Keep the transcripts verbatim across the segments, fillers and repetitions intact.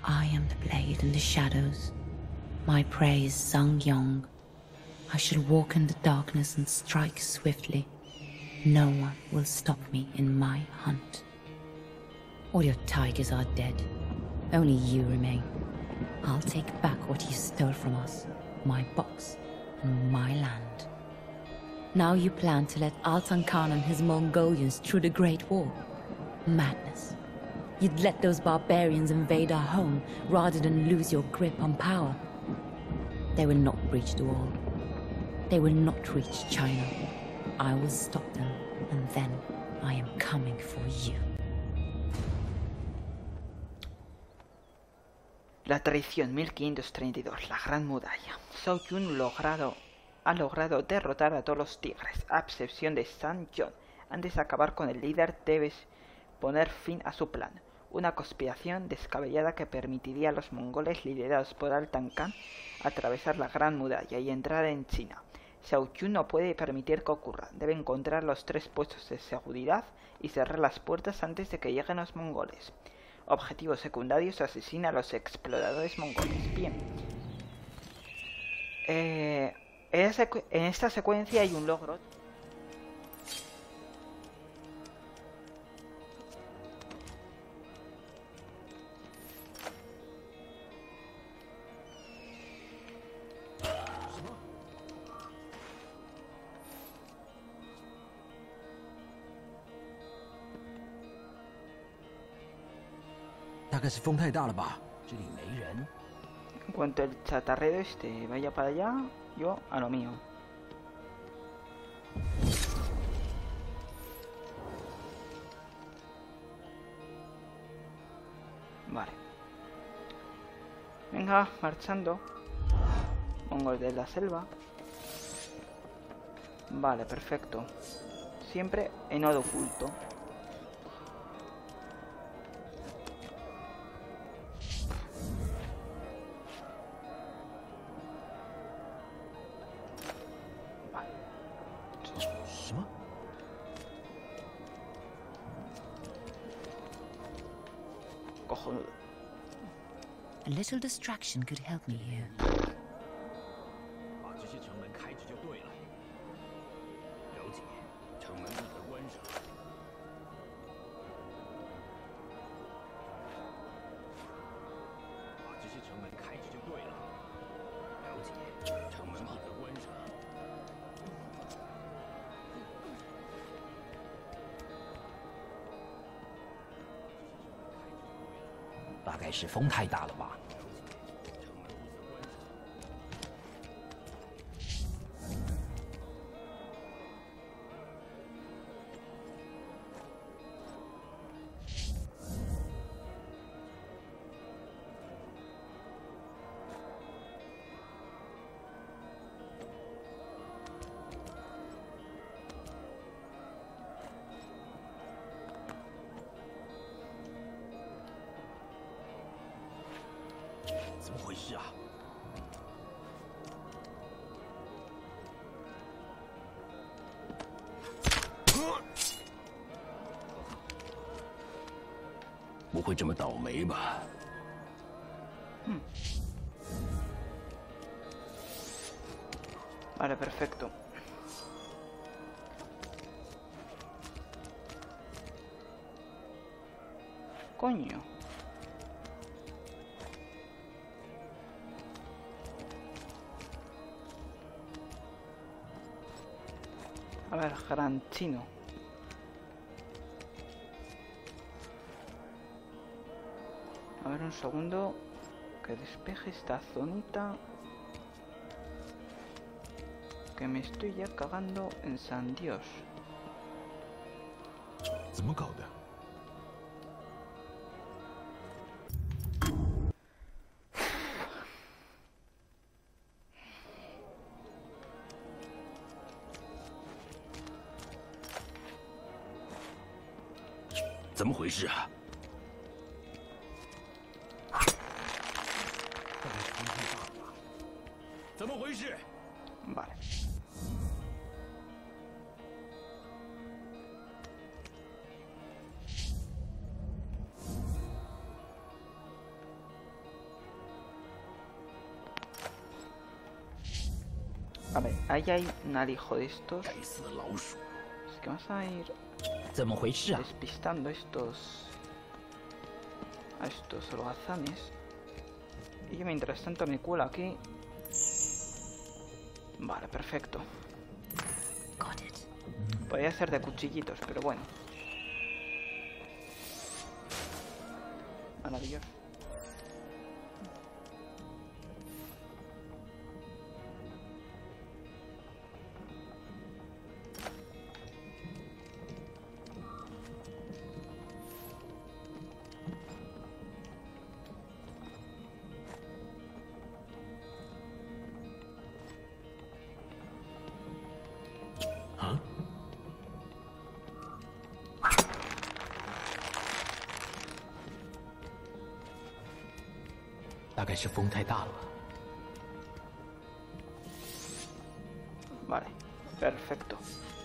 I am the blade in the shadows. My prey is Zhang Yong. I shall walk in the darkness and strike swiftly. No one will stop me in my hunt. All your tigers are dead. Only you remain. I'll take back what you stole from us. My box and my land. Now you plan to let Altan Khan and his Mongolians through the Great War. Madness. You'd let those barbarians invade our home rather than lose your grip on power. They will not breach the wall. They will not reach China. I will stop them, and then I am coming for you. La traición mil quinientos treinta y dos, la Gran Muralla. Zhao Yun logrado, ha logrado derrotar a todos los tigres, a excepción de San John. Antes de acabar con el líder, debes poner fin a su plan. Una conspiración descabellada que permitiría a los mongoles liderados por Altan Khan atravesar la Gran Muralla y entrar en China. Zhao Yun no puede permitir que ocurra. Debe encontrar los tres puestos de seguridad y cerrar las puertas antes de que lleguen los mongoles. Objetivos secundarios: asesina a los exploradores mongoles. Bien. Eh, en, en esta secuencia hay un logro. En cuanto el chatarrero este vaya para allá, yo a lo mío. Vale. Venga, marchando. Mongol de la selva. Vale, perfecto. Siempre en oro oculto. A little distraction could help me here. Hmm. Vale, perfecto. Coño. A ver, gran chino. A ver un segundo. Que despeje esta zonita. Que me estoy ya cagando en San Dios. Vale. A ver, ahí hay un alijo de estos. Es que vamos a ir despistando estos... a estos holgazanes. Y yo mientras tanto me cuelo aquí. Vale, perfecto. Podría ser de cuchillitos, pero bueno. Maravilloso. Vale, perfecto.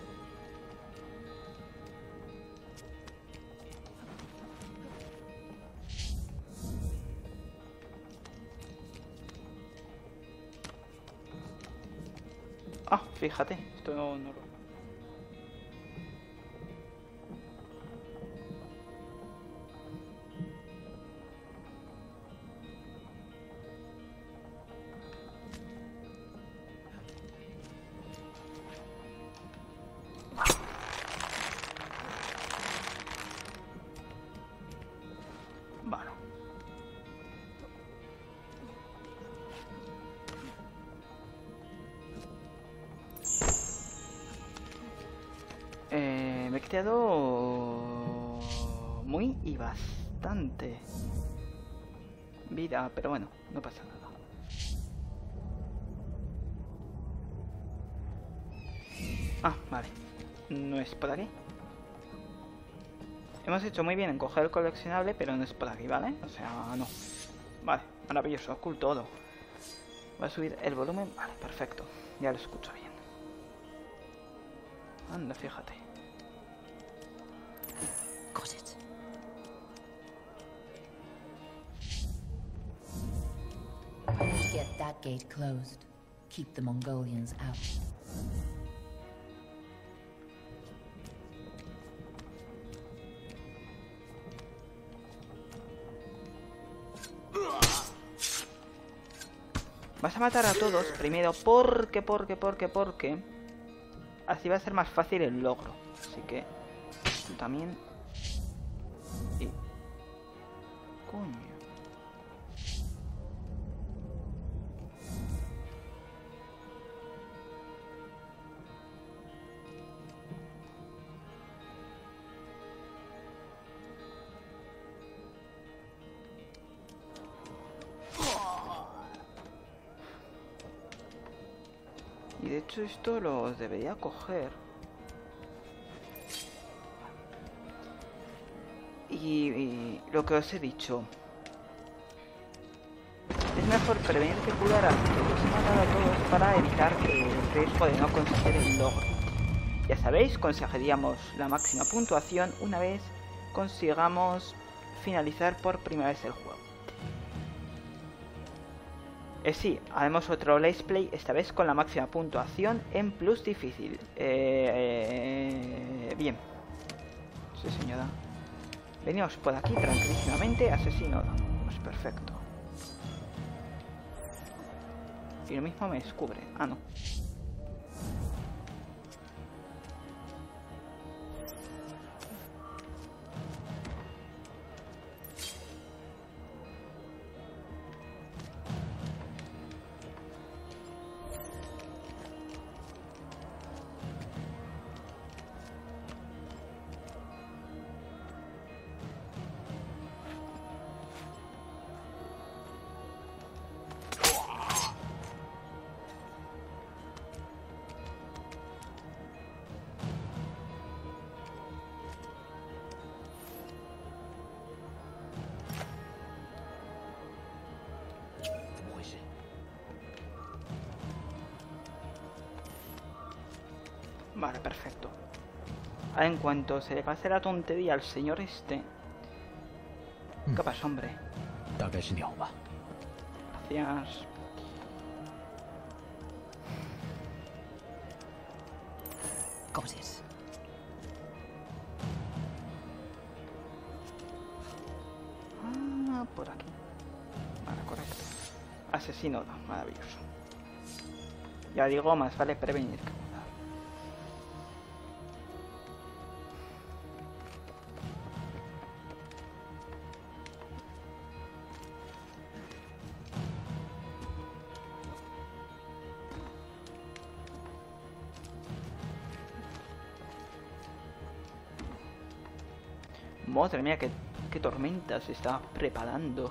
Ah, fíjate, esto no, no lo... Vale. Eh, me he quedado muy y bastante vida, pero bueno, no pasa nada. Ah, vale. No es por aquí. Hemos hecho muy bien en coger el coleccionable, pero no es por aquí, ¿vale? O sea, no. Vale, maravilloso, cool todo. Va a subir el volumen. Vale, perfecto. Ya lo escucho bien. Anda, fíjate. Got it. I need to get that gate closed. Keep the Mongolians out. Vas a matar a todos primero porque, porque, porque, porque así va a ser más fácil el logro. Así que tú también. Y... coño. Y de hecho esto lo debería coger. Y, y lo que os he dicho. Es mejor prevenir que curar a todos y matar a todos para evitar que el riesgo de no conseguir el logro. Ya sabéis, conseguiríamos la máxima puntuación una vez consigamos finalizar por primera vez el juego. Eh, sí, haremos otro Let's Play, esta vez con la máxima puntuación en plus difícil. Eh, eh, bien. Sí, señora. Venimos por aquí tranquilísimamente, asesino. Pues perfecto. Y lo mismo me descubre. Ah, no. Vale, perfecto. Ahora, en cuanto se le pase la tontería al señor este... ¿Qué pasa, hombre? Gracias. coses. Ah, por aquí. Vale, correcto. Asesino, maravilloso. Ya digo, más vale prevenir que curar. Madre mía, qué, qué tormenta se está preparando.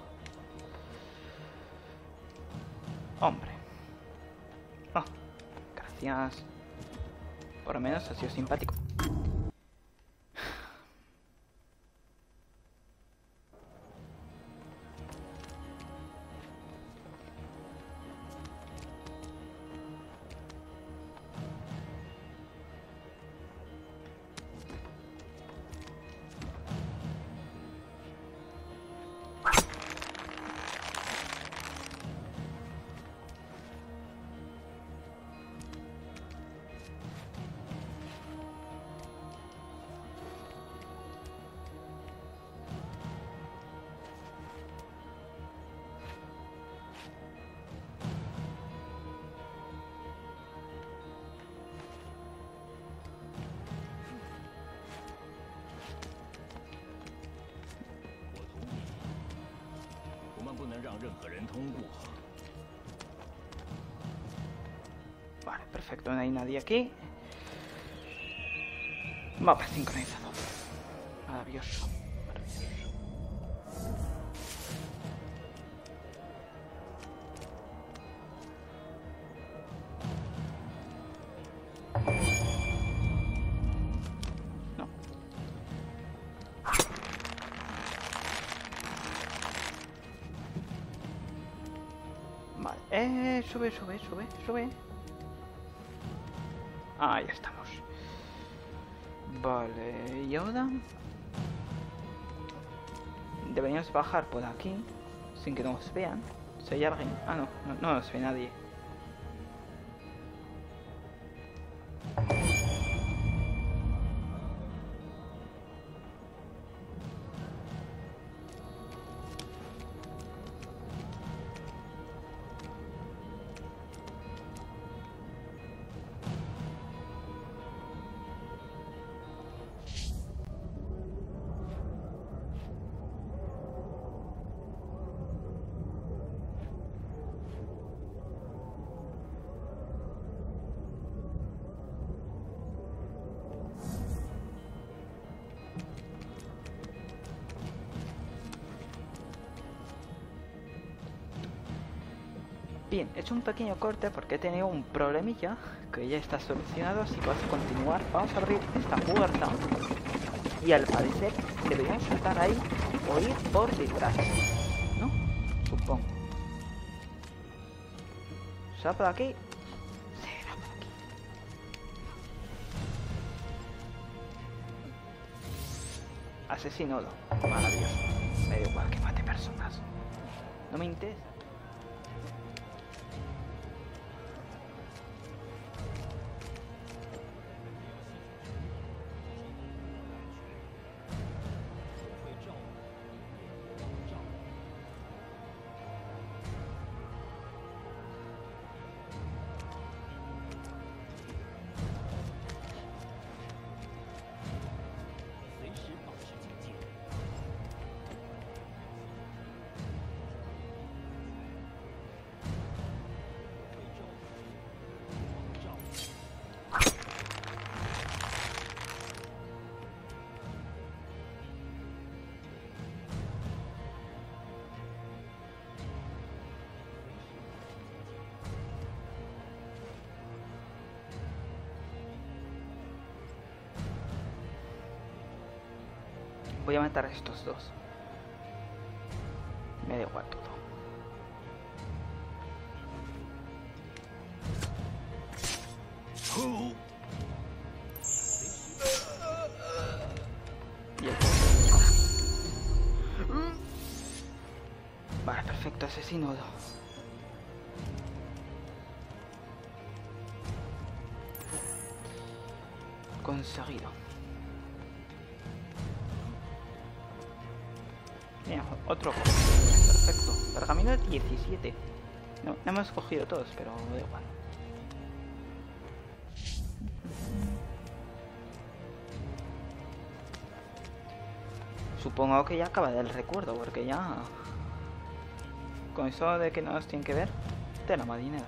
Hombre. Oh, gracias. Por lo menos ha sido simpático. Vale, perfecto, no hay nadie aquí. Mapa sincronizado. Maravilloso. Maravilloso. No. Vale, eh, sube, sube, sube, sube. Ah, ya estamos. Vale, y ahora deberíamos bajar por aquí sin que nos vean. Si hay alguien. Ah, no, no, no nos ve nadie. Bien, he hecho un pequeño corte porque he tenido un problemilla que ya está solucionado, así que vamos a continuar. Vamos a abrir esta puerta y al parecer deberíamos saltar ahí o ir por detrás, ¿no? Supongo. ¿Será por aquí? Será por aquí. Asesinado. Maravilloso. Me da igual que mate personas. No me interesa. Voy a matar a estos dos. Me da igual todo. Bien. Vale, perfecto, asesino. conseguido. Mira, otro. Perfecto. Pergamino diecisiete. No, no hemos cogido todos, pero da igual. Supongo que ya acaba del recuerdo, porque ya... Con eso de que no nos tienen que ver, te la marinera.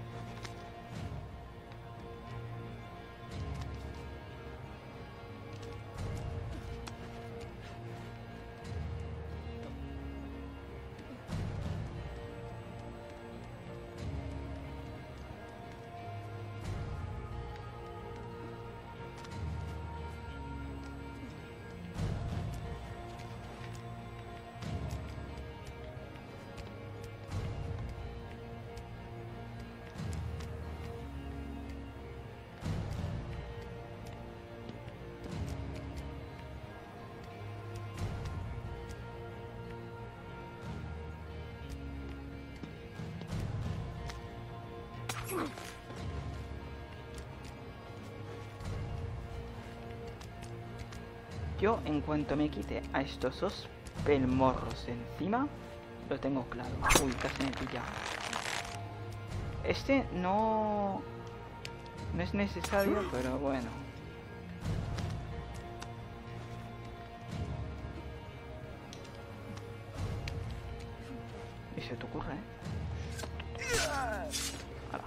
Yo, en cuanto me quite a estos dos pelmorros de encima, lo tengo claro. Uy, casi me pilla. Este no... No es necesario, pero bueno. Y se te ocurre, ¿eh? Ahora.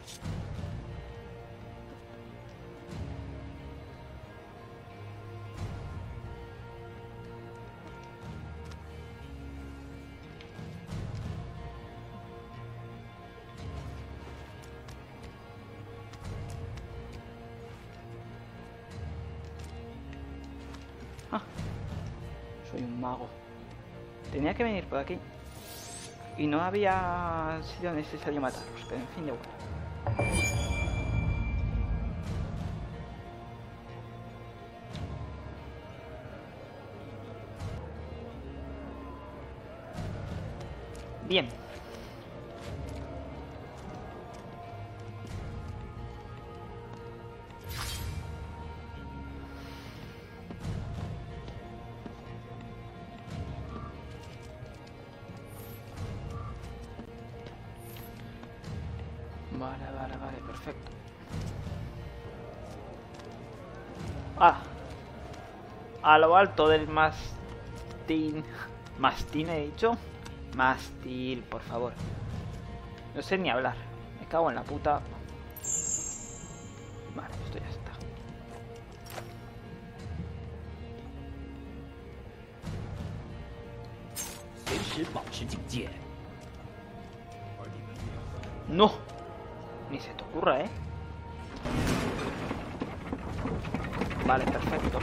Ah, soy un mago. Tenía que venir por aquí. Y no había sido necesario matarlos, pero en fin de bueno. Bien. Vale, vale, vale, perfecto. Ah, a lo alto del mastín. ¿Mastín he dicho? Mástil, por favor. No sé ni hablar. Me cago en la puta. Vale, esto ya está. No. Ni se te ocurra, ¿eh? Vale, perfecto.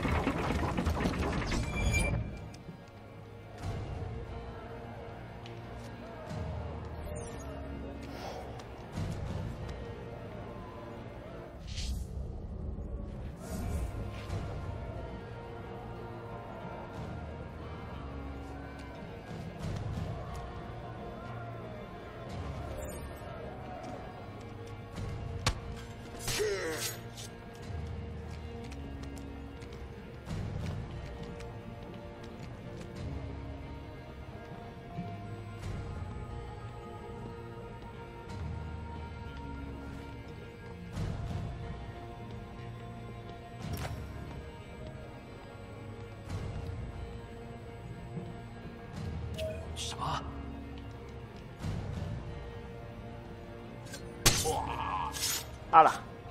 ¡Hala!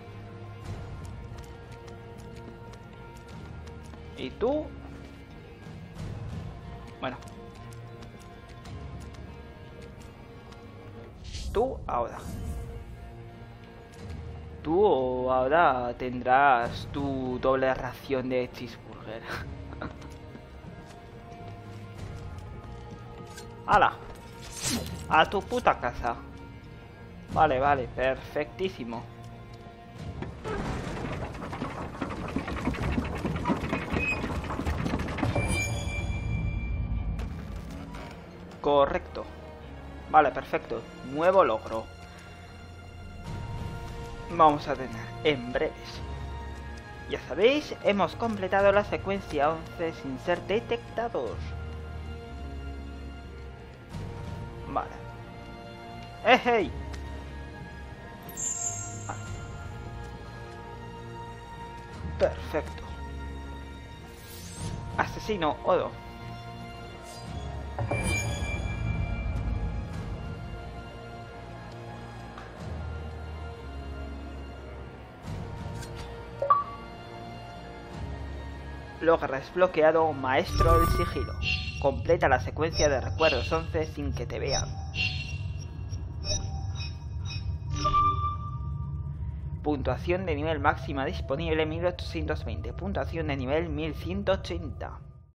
¿Y tú? Bueno. Tú ahora. Tú ahora tendrás tu doble ración de cheeseburger. ¡Hala! A tu puta casa. Vale, vale, perfectísimo. Correcto. Vale, perfecto. Nuevo logro. Vamos a tener en breves Ya sabéis, hemos completado la secuencia once sin ser detectados. Vale. ¡Eh, hey! Vale. Perfecto. Asesino Odo. Logra desbloqueado Maestro del Sigilo. Completa la secuencia de recuerdos once sin que te vean. Puntuación de nivel máxima disponible mil ochocientos veinte. Puntuación de nivel mil ciento ochenta.